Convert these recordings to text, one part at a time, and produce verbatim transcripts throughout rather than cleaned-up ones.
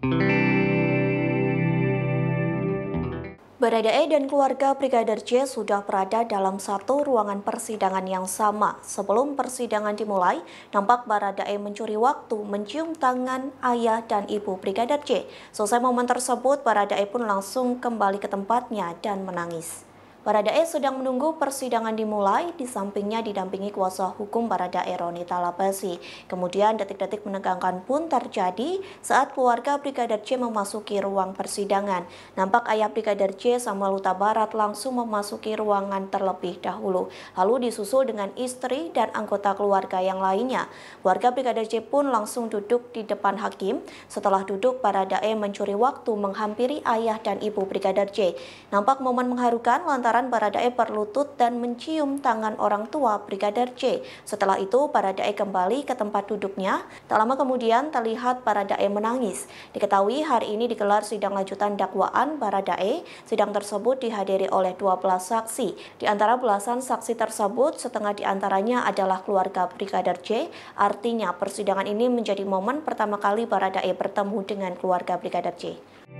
Baradae dan keluarga Brigadir J sudah berada dalam satu ruangan persidangan yang sama. Sebelum persidangan dimulai, nampak Baradae mencuri waktu mencium tangan ayah dan ibu Brigadir J. Selesai momen tersebut, Baradae pun langsung kembali ke tempatnya dan menangis. Baradae sedang menunggu persidangan dimulai, di sampingnya didampingi kuasa hukum Baradae Roni Talapesi. Kemudian detik-detik menegangkan pun terjadi saat keluarga Brigadir J memasuki ruang persidangan. Nampak ayah Brigadir J Samuel Huta Barat langsung memasuki ruangan terlebih dahulu, lalu disusul dengan istri dan anggota keluarga yang lainnya. Keluarga Brigadir J pun langsung duduk di depan hakim. Setelah duduk, Baradae mencuri waktu menghampiri ayah dan ibu Brigadir J. Nampak momen mengharukan lantaran Baradae berlutut dan mencium tangan orang tua Brigadir J. Setelah itu, Baradae kembali ke tempat duduknya. Tak lama kemudian terlihat Baradae menangis. Diketahui hari ini digelar sidang lanjutan dakwaan Baradae. Sidang tersebut dihadiri oleh dua belas saksi. Di antara belasan saksi tersebut, setengah di antaranya adalah keluarga Brigadir J. Artinya, persidangan ini menjadi momen pertama kali Baradae bertemu dengan keluarga Brigadir J.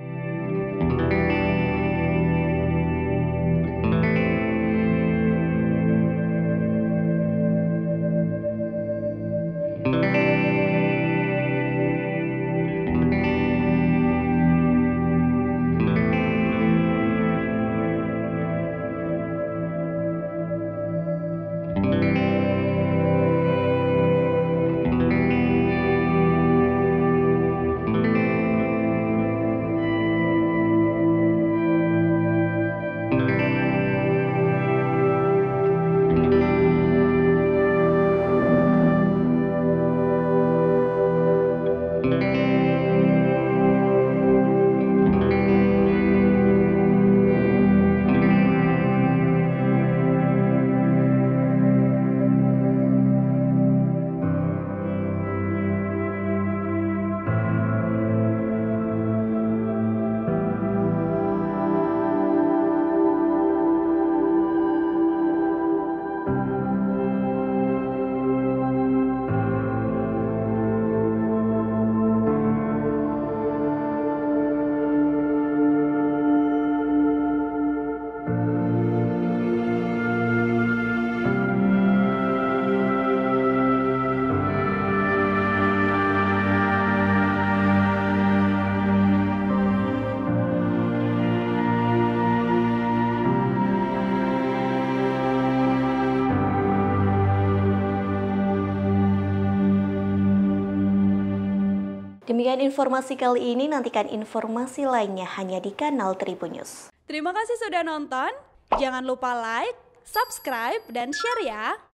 Demikian informasi kali ini, nantikan informasi lainnya hanya di kanal Tribun News. Terima kasih sudah nonton, jangan lupa like, subscribe, dan share ya!